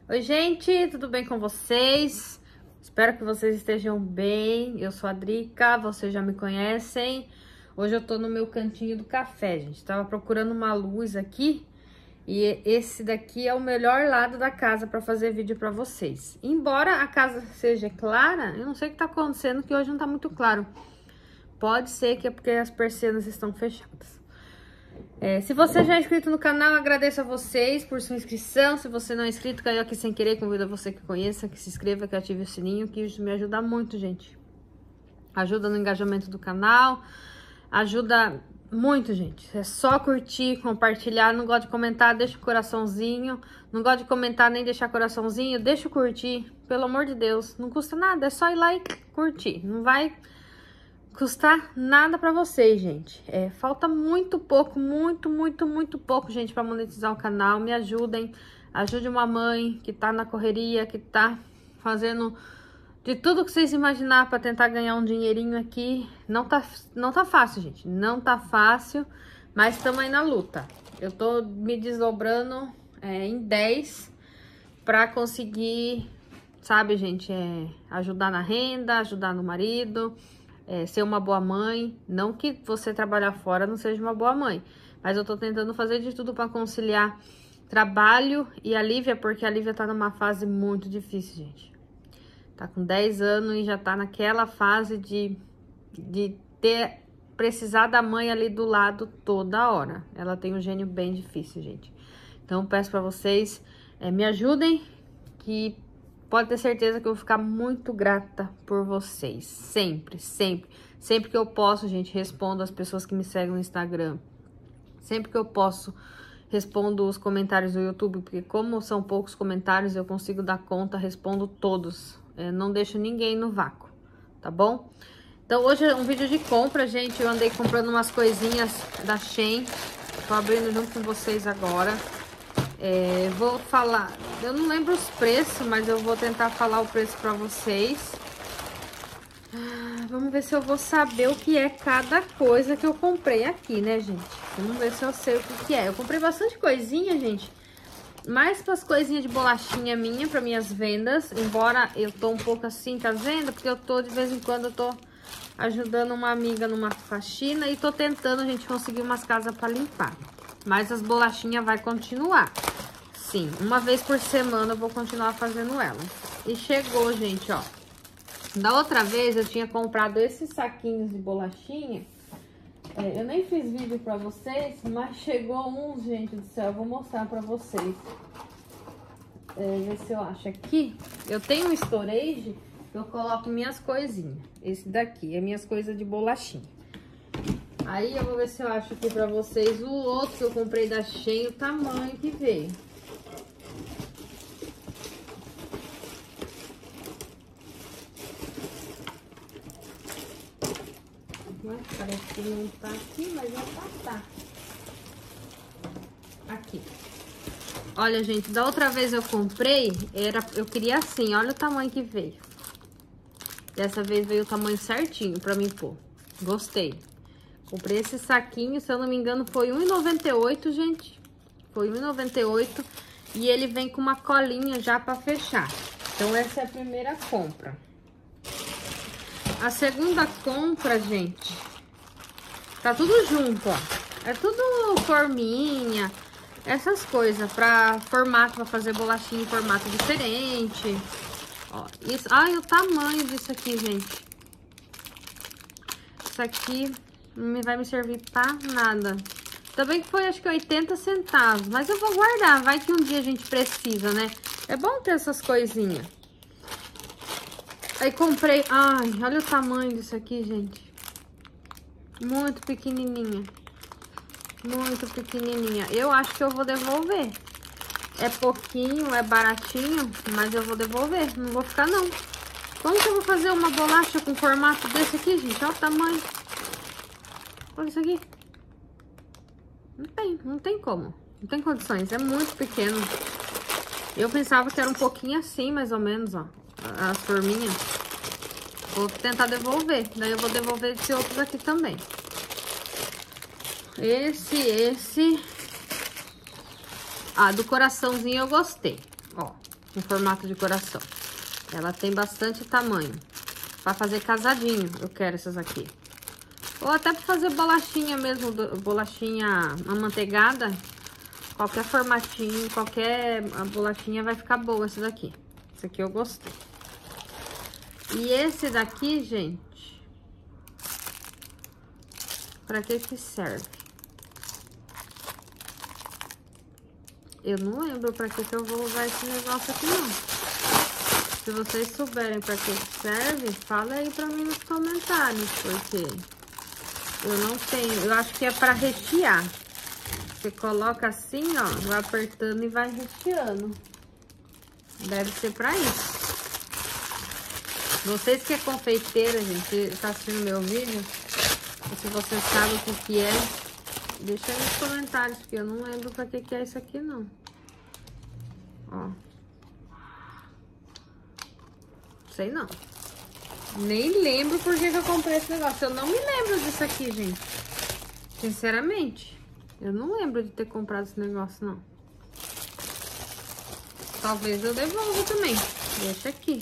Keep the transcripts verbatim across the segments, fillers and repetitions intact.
Oi, gente, tudo bem com vocês? Espero que vocês estejam bem. Eu sou a Drica, vocês já me conhecem. Hoje eu tô no meu cantinho do café, gente. Tava procurando uma luz aqui e esse daqui é o melhor lado da casa para fazer vídeo para vocês. Embora a casa seja clara, eu não sei o que tá acontecendo, que hoje não tá muito claro. Pode ser que é porque as persianas estão fechadas. É, se você já é inscrito no canal, agradeço a vocês por sua inscrição. Se você não é inscrito, caiu aqui sem querer, convido você que conheça, que se inscreva, que ative o sininho, que isso me ajuda muito, gente. Ajuda no engajamento do canal, ajuda muito, gente. É só curtir, compartilhar. Não gosto de comentar, deixa o coraçãozinho. Não gosto de comentar nem deixar coraçãozinho, deixa o curtir. Pelo amor de Deus, não custa nada, é só ir lá e curtir. Não vai custar nada pra vocês, gente. É, falta muito pouco, muito, muito, muito pouco, gente, pra monetizar o canal. Me ajudem. Ajude uma mãe que tá na correria, que tá fazendo de tudo que vocês imaginar pra tentar ganhar um dinheirinho aqui. Não tá, não tá fácil, gente. Não tá fácil, mas estamos aí na luta. Eu tô me desdobrando é, em dez pra conseguir, sabe, gente, é, ajudar na renda, ajudar no marido. É, ser uma boa mãe, não que você trabalhar fora não seja uma boa mãe, mas eu tô tentando fazer de tudo para conciliar trabalho e a Lívia, porque a Lívia tá numa fase muito difícil, gente. Tá com dez anos e já tá naquela fase de, de ter, precisar da mãe ali do lado toda hora. Ela tem um gênio bem difícil, gente. Então, peço para vocês, é, me ajudem, que pode ter certeza que eu vou ficar muito grata por vocês. Sempre, sempre. Sempre que eu posso, gente, respondo as pessoas que me seguem no Instagram. Sempre que eu posso, respondo os comentários do YouTube. Porque como são poucos comentários, eu consigo dar conta, respondo todos. É, não deixo ninguém no vácuo, tá bom? Então hoje é um vídeo de compra, gente. Eu andei comprando umas coisinhas da Shein. Tô abrindo junto com vocês agora. É, vou falar, eu não lembro os preços, mas eu vou tentar falar o preço pra vocês. Ah, vamos ver se eu vou saber o que é cada coisa que eu comprei aqui, né, gente? Vamos ver se eu sei o que, que é. Eu comprei bastante coisinha, gente. Mais pras coisinhas de bolachinha minha, pra minhas vendas. Embora eu tô um pouco assim, tá vendo? Porque eu tô, de vez em quando, eu tô ajudando uma amiga numa faxina e tô tentando, gente, conseguir umas casas pra limpar. Mas as bolachinhas vai continuar. Sim, uma vez por semana eu vou continuar fazendo ela. E chegou, gente, ó. Da outra vez eu tinha comprado esses saquinhos de bolachinha. É, eu nem fiz vídeo pra vocês, mas chegou uns, gente do céu. Eu vou mostrar pra vocês. É, ver se eu acho aqui. Eu tenho um storage que eu coloco minhas coisinhas. Esse daqui é minhas coisas de bolachinha. Aí eu vou ver se eu acho aqui pra vocês o outro que eu comprei da Shein, o tamanho que veio. Parece que não tá aqui, mas já tá, tá. Aqui. Olha, gente, da outra vez eu comprei, era, eu queria assim, olha o tamanho que veio. Dessa vez veio o tamanho certinho pra mim pôr. Gostei. Comprei esse saquinho, se eu não me engano, foi um real e noventa e oito, gente. Foi um real e noventa e oito. E ele vem com uma colinha já pra fechar. Então, essa é a primeira compra. A segunda compra, gente, tá tudo junto, ó. É tudo forminha, essas coisas pra formato, pra fazer bolachinha em formato diferente. Ó, isso. Ai, o tamanho disso aqui, gente. Isso aqui não vai me servir pra nada. Também que foi, acho que oitenta centavos. Mas eu vou guardar, vai que um dia a gente precisa, né? É bom ter essas coisinhas. Aí comprei... Ai, olha o tamanho disso aqui, gente. Muito pequenininha. Muito pequenininha. Eu acho que eu vou devolver. É pouquinho, é baratinho, mas eu vou devolver. Não vou ficar, não. Como que eu vou fazer uma bolacha com formato desse aqui, gente? Olha o tamanho. Olha isso aqui. Não tem, não tem como. Não tem condições, é muito pequeno. Eu pensava que era um pouquinho assim, mais ou menos, ó. As forminhas. Vou tentar devolver. Daí eu vou devolver esse outro aqui também. Esse, esse... Ah, do coraçãozinho eu gostei. Ó, em formato de coração. Ela tem bastante tamanho. Pra fazer casadinho, eu quero essas aqui. Ou até pra fazer bolachinha mesmo, bolachinha amanteigada. Qualquer formatinho, qualquer a bolachinha vai ficar boa esse daqui. Esse aqui eu gostei. E esse daqui, gente, pra que que serve? Eu não lembro pra que que eu vou usar esse negócio aqui, não. Se vocês souberem pra que que serve, fala aí pra mim nos comentários, porque eu não tenho. Eu acho que é pra rechear. Você coloca assim, ó, vai apertando e vai recheando. Deve ser pra isso. Vocês que é confeiteira, gente, tá assistindo meu vídeo, se você sabe o que que é, deixa aí nos comentários, porque eu não lembro pra que que é isso aqui, não. Ó. Sei não. Nem lembro por que que eu comprei esse negócio. Eu não me lembro disso aqui, gente. Sinceramente. Eu não lembro de ter comprado esse negócio, não. Talvez eu devolva também. Deixa aqui.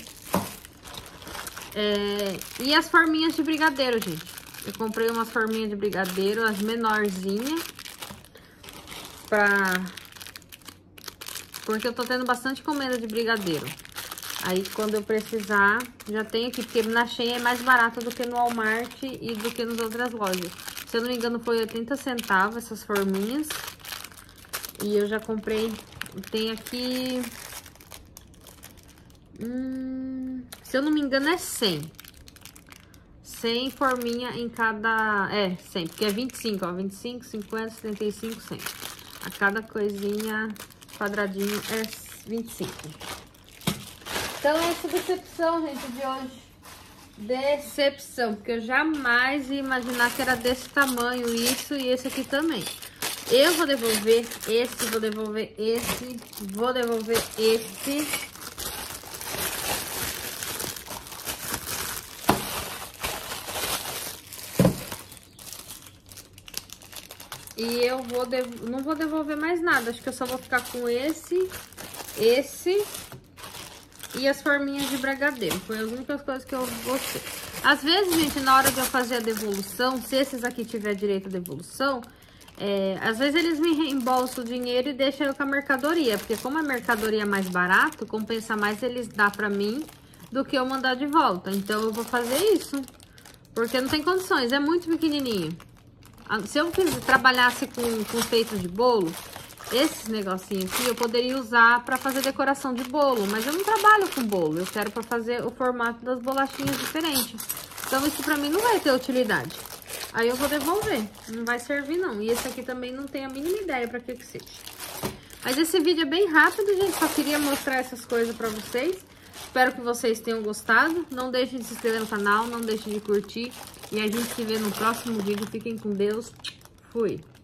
É... E as forminhas de brigadeiro, gente. Eu comprei umas forminhas de brigadeiro, as menorzinhas. Pra... Porque eu tô tendo bastante encomenda de brigadeiro. Aí, quando eu precisar, já tenho aqui. Porque na Shein é mais barato do que no Walmart e do que nas outras lojas. Se eu não me engano, foi oitenta centavos essas forminhas. E eu já comprei. Tem aqui... Hum, se eu não me engano, é cem. cem forminha em cada... É, cem, porque é vinte e cinco, ó. vinte e cinco, cinquenta, setenta e cinco, cem. A cada coisinha, quadradinho, é vinte e cinco. Então, essa decepção, gente, de hoje. Decepção, porque eu jamais ia imaginar que era desse tamanho isso e esse aqui também. Eu vou devolver esse, vou devolver esse, vou devolver esse. E eu vou dev... não vou devolver mais nada, acho que eu só vou ficar com esse, esse... E as forminhas de brigadeiro. Foi as únicas coisas que eu gostei. Às vezes, gente, na hora de eu fazer a devolução, se esses aqui tiver direito à devolução, é, às vezes eles me reembolsam o dinheiro e deixam eu com a mercadoria. Porque como a mercadoria é mais barato, compensa mais eles dar pra mim do que eu mandar de volta. Então, eu vou fazer isso. Porque não tem condições, é muito pequenininho. Se eu fiz, trabalhasse com, com feito de bolo... Esses negocinhos aqui eu poderia usar pra fazer decoração de bolo, mas eu não trabalho com bolo, eu quero pra fazer o formato das bolachinhas diferentes. Então isso pra mim não vai ter utilidade. Aí eu vou devolver, não vai servir não. E esse aqui também não tem a mínima ideia pra que que seja. Mas esse vídeo é bem rápido, gente, só queria mostrar essas coisas pra vocês. Espero que vocês tenham gostado. Não deixem de se inscrever no canal, não deixem de curtir. E a gente se vê no próximo vídeo. Fiquem com Deus. Fui!